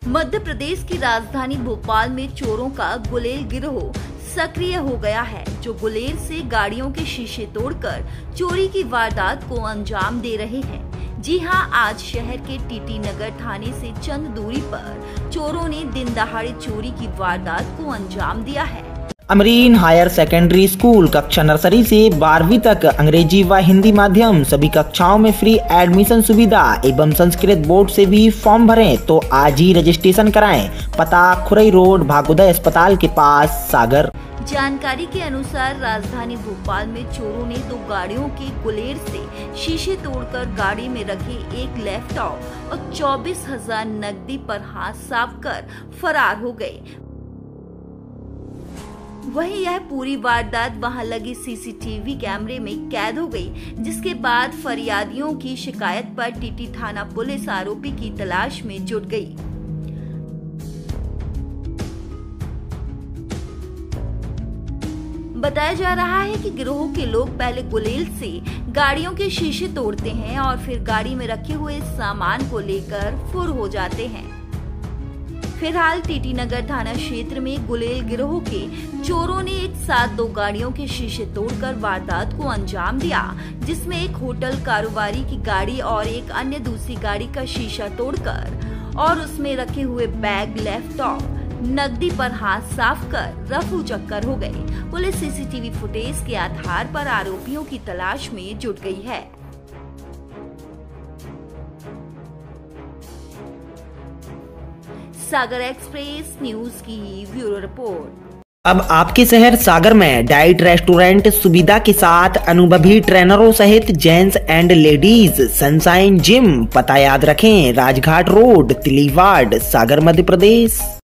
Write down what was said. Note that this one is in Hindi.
मध्य प्रदेश की राजधानी भोपाल में चोरों का गुलेल गिरोह सक्रिय हो गया है, जो गुलेल से गाड़ियों के शीशे तोड़कर चोरी की वारदात को अंजाम दे रहे हैं। जी हां, आज शहर के टीटी नगर थाने से चंद दूरी पर चोरों ने दिन दहाड़े चोरी की वारदात को अंजाम दिया है। अमरीन हायर सेकेंडरी स्कूल कक्षा नर्सरी से 12वीं तक अंग्रेजी व हिंदी माध्यम सभी कक्षाओं में फ्री एडमिशन सुविधा एवं संस्कृत बोर्ड से भी फॉर्म भरें तो आज ही रजिस्ट्रेशन कराएं। पता खुरई रोड, भागोदय अस्पताल के पास, सागर। जानकारी के अनुसार राजधानी भोपाल में चोरों ने 2 गाड़ियों के गुलेल से शीशे तोड़कर गाड़ी में रखे एक लैपटॉप और 24,000 नकदी पर हाथ साफ कर फरार हो गए। वहीं यह पूरी वारदात वहां लगी सीसीटीवी कैमरे में कैद हो गई, जिसके बाद फरियादियों की शिकायत पर टीटी थाना पुलिस आरोपी की तलाश में जुट गई। बताया जा रहा है कि गिरोह के लोग पहले गुलेल से गाड़ियों के शीशे तोड़ते हैं और फिर गाड़ी में रखे हुए सामान को लेकर फुर हो जाते हैं। फिलहाल टीटी नगर थाना क्षेत्र में गुलेल गिरोह के चोरों ने एक साथ 2 गाड़ियों के शीशे तोड़कर वारदात को अंजाम दिया, जिसमें एक होटल कारोबारी की गाड़ी और एक अन्य दूसरी गाड़ी का शीशा तोड़कर और उसमें रखे हुए बैग, लैपटॉप, नकदी पर हाथ साफ कर रफू चक्कर हो गए। पुलिस सीसीटीवी फुटेज के आधार पर आरोपियों की तलाश में जुट गई है। सागर एक्सप्रेस न्यूज की ब्यूरो रिपोर्ट। अब आपके शहर सागर में डाइट रेस्टोरेंट सुविधा के साथ अनुभवी ट्रेनरों सहित gents and ladies sunshine gym. पता याद रखें, राजघाट रोड, तिलीवाड़, सागर, मध्य प्रदेश।